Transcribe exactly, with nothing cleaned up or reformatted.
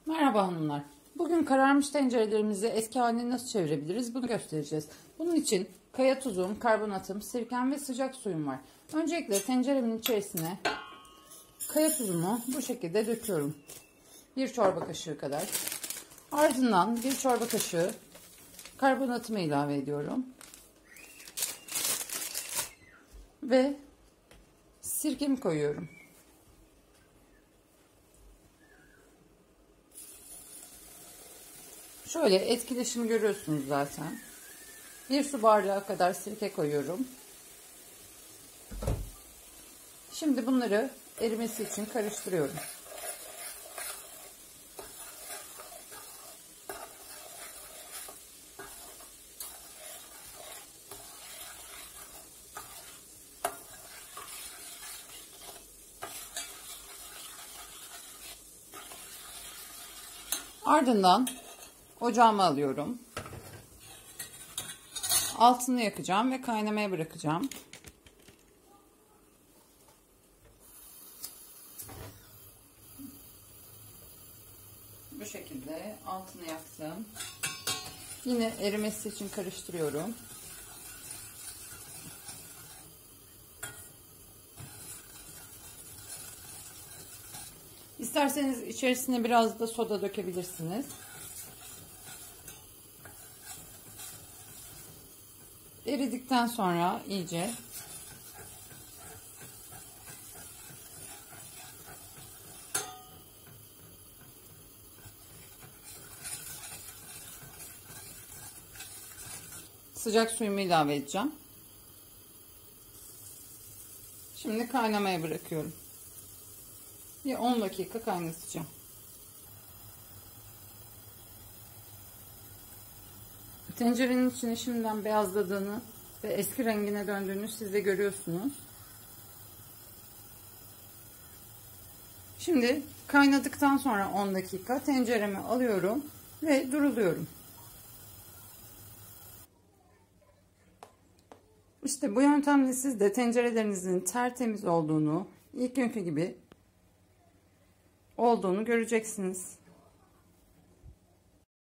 Merhaba hanımlar. Bugün kararmış tencerelerimizi eski haline nasıl çevirebiliriz bunu göstereceğiz. Bunun için kaya tuzum, karbonatım, sirkem ve sıcak suyum var. Öncelikle tenceremin içerisine kaya tuzumu bu şekilde döküyorum. Bir çorba kaşığı kadar. Ardından bir çorba kaşığı karbonatımı ilave ediyorum. Ve sirkemi koyuyorum. Şöyle etkileşimi görüyorsunuz zaten. Bir su bardağı kadar sirke koyuyorum. Şimdi bunları erimesi için karıştırıyorum. Ardından ocağıma alıyorum. Altını yakacağım ve kaynamaya bırakacağım. Bu şekilde altını yaktım. Yine erimesi için karıştırıyorum. İsterseniz içerisine biraz da soda dökebilirsiniz. Eridikten sonra iyice sıcak suyumu ilave edeceğim. Şimdi kaynamaya bırakıyorum. Bir on dakika kaynatacağım. Tencerenin içini şimdiden beyazladığını ve eski rengine döndüğünü siz de görüyorsunuz. Şimdi kaynadıktan sonra on dakika tenceremi alıyorum ve duruluyorum. İşte bu yöntemle siz de tencerelerinizin tertemiz olduğunu, ilk günkü gibi olduğunu göreceksiniz.